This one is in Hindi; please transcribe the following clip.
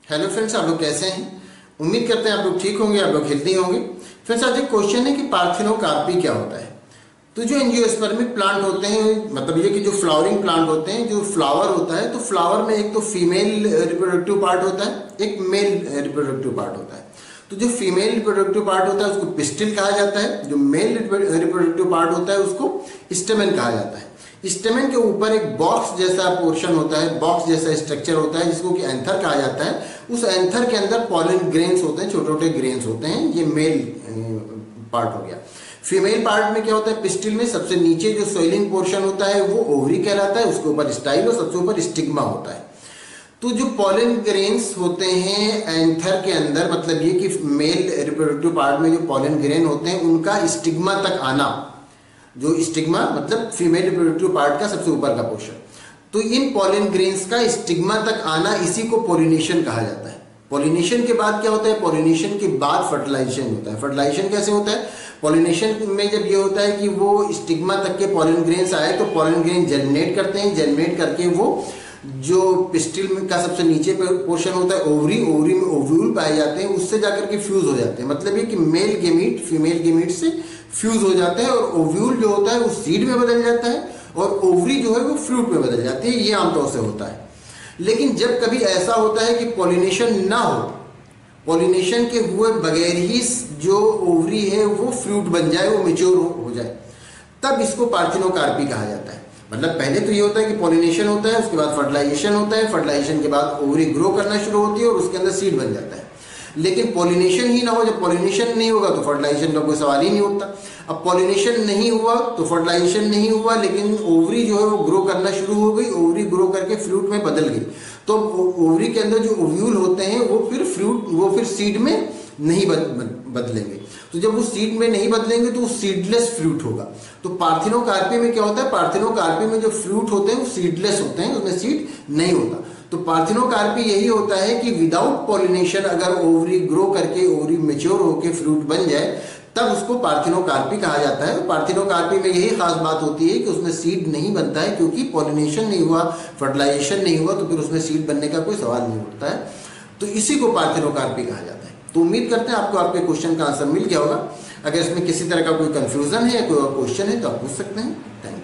हेलो फ्रेंड्स, आप लोग कैसे हैं। उम्मीद करते हैं आप लोग ठीक होंगे, आप लोग हेल्दी होंगे। फ्रेंड्स, आज एक क्वेश्चन है कि पार्थिनोकार्पी क्या होता है। तो जो एंजियोस्पर्मिक प्लांट होते हैं, मतलब ये कि जो फ्लावरिंग प्लांट होते हैं, जो फ्लावर होता है, तो फ्लावर में एक तो फीमेल रिप्रोडक्टिव पार्ट होता है, एक मेल रिप्रोडक्टिव पार्ट होता है। तो जो फीमेल रिप्रोडक्टिव पार्ट होता है उसको पिस्टिल कहा जाता है, जो मेल रिप्रोडक्टिव पार्ट होता है उसको स्टेमेन कहा जाता है। स्टेमेन के ऊपर एक बॉक्स जैसा पोर्शन होता है, बॉक्स जैसा स्ट्रक्चर होता है जिसको कि एंथर कहा जाता है। उस एंथर के अंदर पॉलन ग्रेन्स होते हैं, छोटे छोटे ग्रेन्स होते हैं। ये मेल पार्ट हो गया। फीमेल पार्ट में क्या होता है, पिस्टिल में सबसे नीचे जो सोइलिंग पोर्शन होता है वो ओवरी कहलाता है, उसके ऊपर स्टाइल और सबसे ऊपर स्टिग्मा होता है। तो जो पॉलन ग्रेन्स होते हैं एंथर के अंदर, मतलब ये कि मेल रिप्रोडक्टिव पार्ट में जो पॉलन ग्रेन होते हैं उनका स्टिग्मा तक आना, जो स्टिग्मा मतलब फीमेल रिप्रोडक्टिव पार्ट का सबसे ऊपर का पोर्शन, तो इन पॉलन ग्रेन्स का स्टिग्मा तक आना, इसी को पोलिनेशन कहा जाता है। पोलिनेशन के बाद क्या होता है, पोलिनेशन के बाद फर्टिलाइजेशन होता है। फर्टिलाइजेशन कैसे होता है, पोलिनेशन में जब ये होता है कि वो स्टिग्मा तक के पॉलन ग्रेन्स आए तो पॉलन ग्रेन जर्मिनेट करते हैं, जर्मिनेट करके वो जो पिस्टिल में का सबसे नीचे पोर्शन होता है ओवरी, ओवरी में ओव्यूल पाए जाते हैं, उससे जाकर के फ्यूज हो जाते हैं। मतलब ये कि मेल गेमीट फीमेल गेमीट से फ्यूज हो जाते हैं और ओव्यूल जो होता है वो सीड में बदल जाता है और ओवरी जो है वो फ्रूट में बदल जाती है। ये आमतौर से होता है। लेकिन जब कभी ऐसा होता है कि पॉलिनेशन ना हो, पॉलिनेशन के हुए बगैर ही जो ओवरी है वो फ्रूट बन जाए, वो मेच्योर हो जाए, तब इसको पार्थिनोकार्पी कहा जाता है। मतलब पहले तो ये होता है कि पॉलिनेशन होता है, उसके बाद फर्टिलाइजेशन होता है, फर्टिलाइजेशन के बाद ओवरी ग्रो करना शुरू होती है और उसके अंदर सीड बन जाता है। लेकिन पॉलिनेशन ही ना हो, जब पॉलिनेशन नहीं होगा तो फर्टिलाइजेशन का कोई सवाल ही नहीं उठता। अब पॉलिनेशन नहीं हुआ तो फर्टिलाइजेशन नहीं हुआ, लेकिन ओवरी जो है वो ग्रो करना शुरू हो गई, ओवरी ग्रो करके फ्रूट में बदल गई। तो ओवरी के अंदर जो ओव्यूल होते हैं वो फिर सीड में नहीं बदलेंगे। तो जब वो सीड में नहीं बदलेंगे तो वो सीडलेस फ्रूट होगा। तो पार्थिनोकार्पी में क्या होता है, पार्थिनोकार्पी में जो फ्रूट होते हैं वो सीडलेस होते हैं, उसमें सीड नहीं होता। तो पार्थिनोकार्पी यही होता है कि विदाउट पॉलिनेशन अगर ओवरी ग्रो करके ओवरी मेच्योर होकर फ्रूट बन जाए तब उसको पार्थिनोकार्पी कहा जाता है। पार्थिनोकार्पी में यही खास बात होती है कि उसमें सीड नहीं बनता है, क्योंकि पॉलिनेशन नहीं हुआ, फर्टिलाइजेशन नहीं हुआ, तो फिर उसमें सीड बनने का कोई सवाल नहीं उठता है। तो इसी को पार्थिनोकार्पी कहा जाता है। तो उम्मीद करते हैं आपको आपके क्वेश्चन का आंसर मिल गया होगा। अगर इसमें किसी तरह का कोई कंफ्यूजन है या कोई और क्वेश्चन है तो आप पूछ सकते हैं। Thank you.